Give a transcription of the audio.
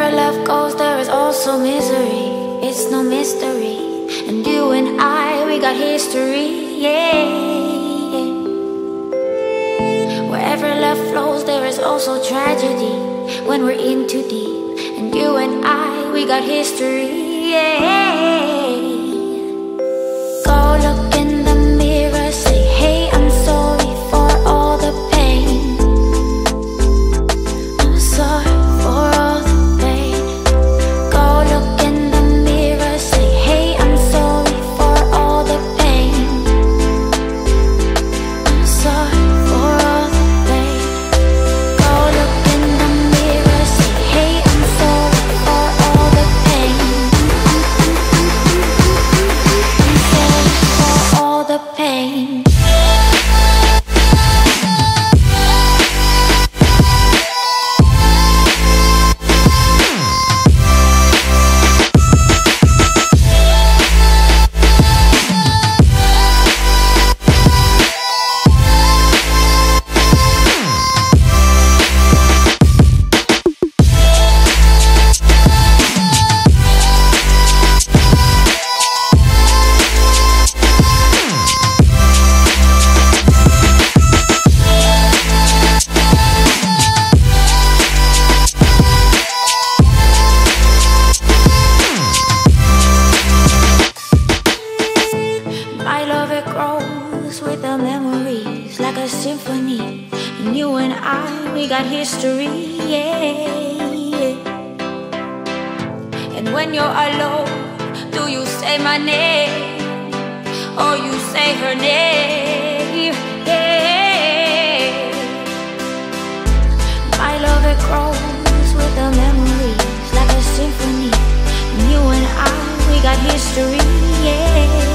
Wherever love goes, there is also misery. It's no mystery. And you and I, we got history, yeah. Wherever love flows, there is also tragedy. When we're in too deep, and you and I, we got history, yeah. Go look in the mirror, say, hey, I'm sorry for all the pain. I'm sorry for all the pain. Go look in the mirror, say, hey, I'm sorry for all the pain. I'm sorry for all the pain. Go look in the mirror, say, hey, I'm sorry for all the pain. I'm sorry for all the pain. My love, it grows with the memories like a symphony. And you and I, we got history, yeah. And when you're alone, do you say my name or you say her name? Yeah. My love, it grows with the memories like a symphony. And you and I, we got history, yeah.